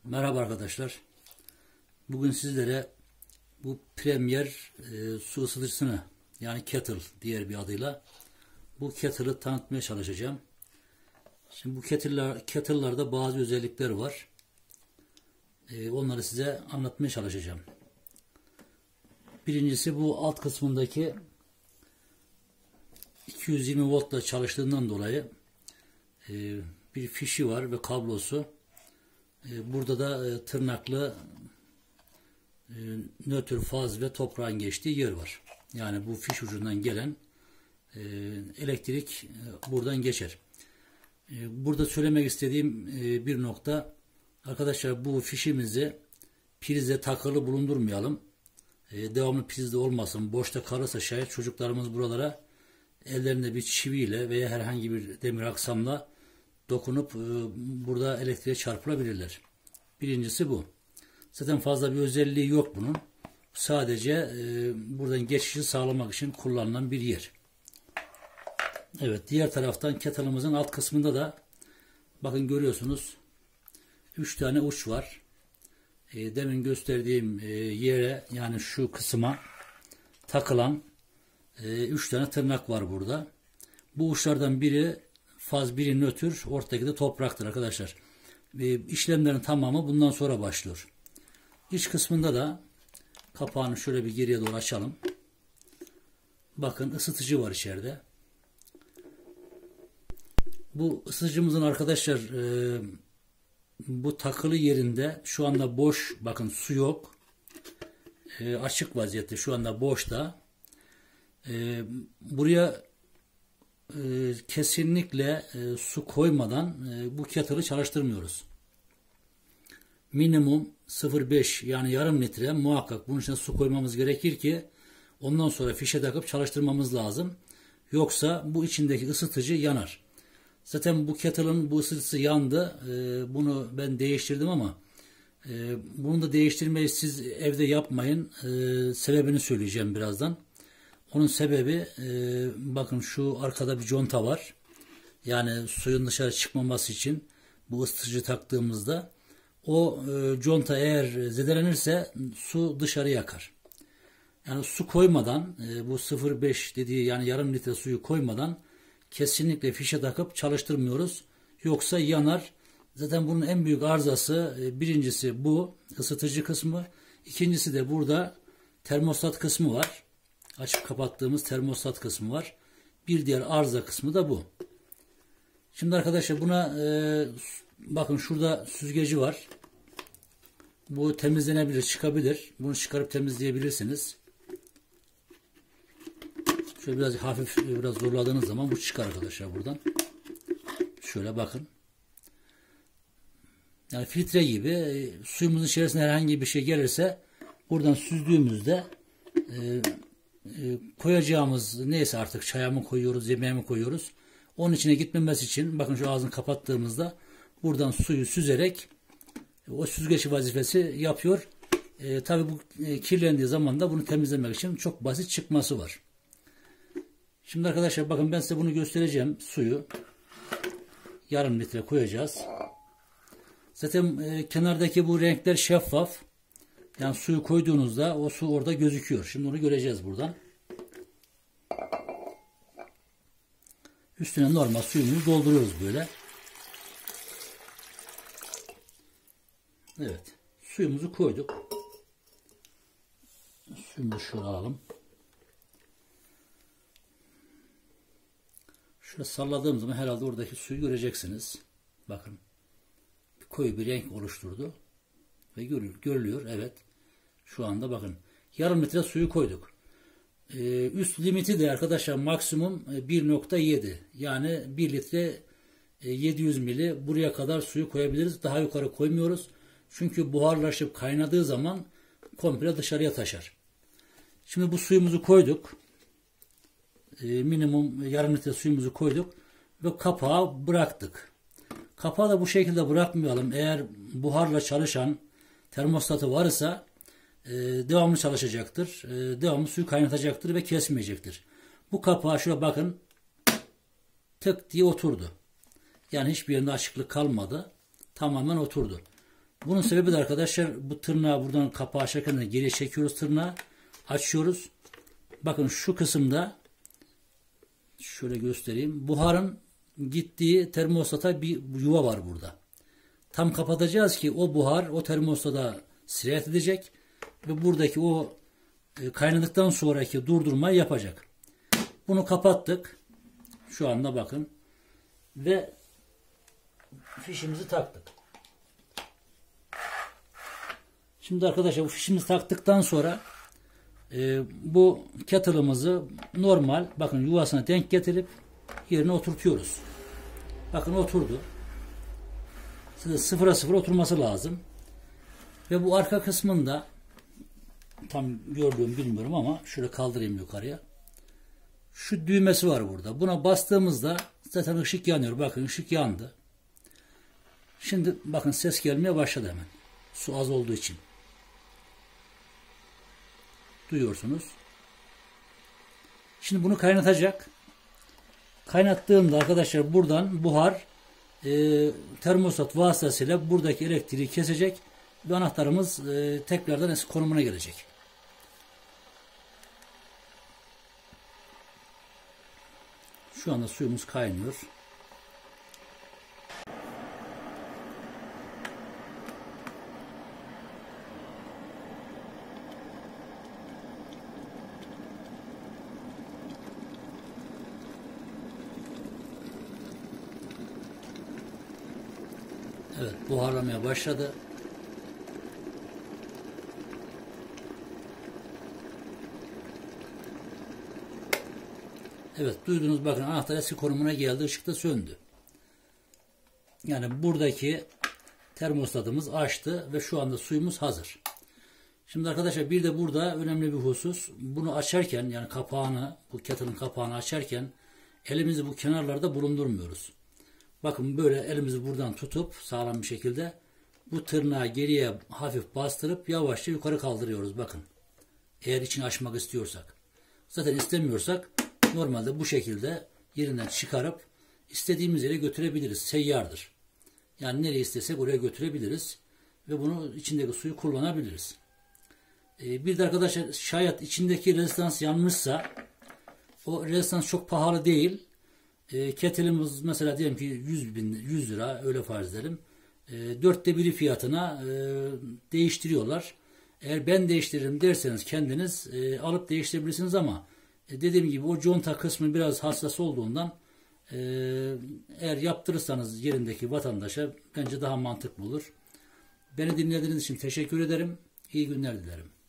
Merhaba arkadaşlar. Bugün sizlere bu Premier su ısıtıcısını yani kettle diğer bir adıyla bu kettle'ı tanıtmaya çalışacağım. Şimdi bu kettle'larda bazı özellikleri var. Onları size anlatmaya çalışacağım. Birincisi bu alt kısmındaki 220 voltla çalıştığından dolayı bir fişi var ve kablosu. Burada da tırnaklı nötr faz ve toprağın geçtiği yer var. Yani bu fiş ucundan gelen elektrik buradan geçer. Burada söylemek istediğim bir nokta, arkadaşlar, bu fişimizi prize takılı bulundurmayalım. Devamlı prizde olmasın. Boşta kalırsa şayet çocuklarımız buralara ellerinde bir çiviyle veya herhangi bir demir aksamla dokunup burada elektriğe çarpılabilirler. Birincisi bu. Zaten fazla bir özelliği yok bunun. Sadece buradan geçişi sağlamak için kullanılan bir yer. Evet, diğer taraftan kettle'ımızın alt kısmında da bakın görüyorsunuz 3 tane uç var. Demin gösterdiğim yere, yani şu kısma takılan 3 tane tırnak var burada. Bu uçlardan biri faz, biri nötr, ortadaki de topraktır arkadaşlar. İşlemlerin tamamı bundan sonra başlıyor. İç kısmında da kapağını şöyle bir geriye doğru açalım. Bakın ısıtıcı var içeride. Bu ısıtıcımızın arkadaşlar bu takılı yerinde şu anda boş, bakın su yok. Açık vaziyette şu anda boşta. Buraya kesinlikle su koymadan bu kettle'ı çalıştırmıyoruz. Minimum 0,5 yani yarım litre muhakkak bunun içine su koymamız gerekir ki ondan sonra fişe takıp çalıştırmamız lazım. Yoksa bu içindeki ısıtıcı yanar. Zaten bu kettle'ın bu ısıtıcısı yandı. Bunu ben değiştirdim ama bunu da değiştirmeyi siz evde yapmayın. Sebebini söyleyeceğim birazdan. Onun sebebi bakın şu arkada bir conta var. Yani suyun dışarı çıkmaması için bu ısıtıcı taktığımızda o conta eğer zedelenirse su dışarı yakar. Yani su koymadan bu 0,5 dediği yani yarım litre suyu koymadan kesinlikle fişe takıp çalıştırmıyoruz. Yoksa yanar. Zaten bunun en büyük arızası birincisi bu ısıtıcı kısmı. İkincisi de burada termostat kısmı var. Açıp kapattığımız termostat kısmı var. Bir diğer arıza kısmı da bu. Şimdi arkadaşlar buna bakın şurada süzgeci var. Bu temizlenebilir, çıkabilir. Bunu çıkarıp temizleyebilirsiniz. Şöyle biraz hafif biraz zorladığınız zaman bu çıkar arkadaşlar buradan. Şöyle bakın. Yani filtre gibi suyumuzun içerisine herhangi bir şey gelirse buradan süzdüğümüzde koyacağımız neyse artık çaya mı koyuyoruz, yemeğe mi koyuyoruz, onun içine gitmemesi için bakın şu ağzını kapattığımızda buradan suyu süzerek o süzgeç vazifesi yapıyor. Tabi bu kirlendiği zaman da bunu temizlemek için çok basit çıkması var. Şimdi arkadaşlar bakın ben size bunu göstereceğim. Suyu yarım litre koyacağız. Zaten kenardaki bu renkler şeffaf. Yani suyu koyduğunuzda o su orada gözüküyor. Şimdi onu göreceğiz buradan. Üstüne normal suyumuzu dolduruyoruz böyle. Evet. Suyumuzu koyduk. Suyumuzu şöyle alalım. Şöyle salladığım zaman herhalde oradaki suyu göreceksiniz. Bakın. Koyu bir renk oluşturdu. Ve görülüyor. Evet. Şu anda bakın. Yarım litre suyu koyduk. Üst limiti de arkadaşlar maksimum 1,7. Yani 1 litre 700 mili buraya kadar suyu koyabiliriz. Daha yukarı koymuyoruz. Çünkü buharlaşıp kaynadığı zaman komple dışarıya taşar. Şimdi bu suyumuzu koyduk. Minimum yarım litre suyumuzu koyduk. Ve kapağı bıraktık. Kapağı da bu şekilde bırakmayalım. Eğer buharla çalışan termostatı varsa devamlı çalışacaktır. Devamlı suyu kaynatacaktır ve kesmeyecektir. Bu kapağı şuraya bakın tık diye oturdu. Yani hiçbir yerinde açıklık kalmadı. Tamamen oturdu. Bunun sebebi de arkadaşlar, bu tırnağı buradan kapağı açarken de geriye çekiyoruz, tırnağı açıyoruz. Bakın şu kısımda şöyle göstereyim. Buharın gittiği termostata bir yuva var burada. Tam kapatacağız ki o buhar o termostata sirayet edecek ve buradaki o kaynadıktan sonraki durdurmayı yapacak. Bunu kapattık. Şu anda bakın ve fişimizi taktık. Şimdi arkadaşlar bu fişimizi taktıktan sonra bu kettle'ımızı normal bakın yuvasına denk getirip yerine oturtuyoruz. Bakın oturdu. Size sıfıra sıfır oturması lazım. Ve bu arka kısmında tam gördüğüm bilmiyorum ama şöyle kaldırayım yukarıya. Şu düğmesi var burada. Buna bastığımızda zaten ışık yanıyor. Bakın ışık yandı. Şimdi bakın ses gelmeye başladı hemen. Su az olduğu için. Duyuyorsunuz. Şimdi bunu kaynatacak. Kaynattığımda arkadaşlar buradan buhar termostat vasıtasıyla buradaki elektriği kesecek ve anahtarımız tekrardan eski konumuna gelecek. Şu anda suyumuz kaynıyor. Evet, buharlamaya başladı. Evet, duydunuz bakın anahtar eski konumuna geldi. Işık da söndü. Yani buradaki termostatımız açtı ve şu anda suyumuz hazır. Şimdi arkadaşlar bir de burada önemli bir husus. Bunu açarken yani kapağını, bu kettle'ın kapağını açarken elimizi bu kenarlarda bulundurmuyoruz. Bakın böyle elimizi buradan tutup sağlam bir şekilde bu tırnağı geriye hafif bastırıp yavaşça yukarı kaldırıyoruz. Bakın. Eğer içini açmak istiyorsak. Zaten istemiyorsak normalde bu şekilde yerinden çıkarıp istediğimiz yere götürebiliriz. Seyyardır. Yani nereye istesek oraya götürebiliriz. Ve bunu içindeki suyu kullanabiliriz. Bir de arkadaşlar şayet içindeki rezistans yanmışsa o rezistans çok pahalı değil. Kettle'ımız mesela diyelim ki 100 lira öyle farz edelim. 1/4 fiyatına değiştiriyorlar. Eğer ben değiştiririm derseniz kendiniz alıp değiştirebilirsiniz ama dediğim gibi o conta kısmı biraz hassas olduğundan eğer yaptırırsanız yerindeki vatandaşa bence daha mantıklı olur. Beni dinlediğiniz için teşekkür ederim. İyi günler dilerim.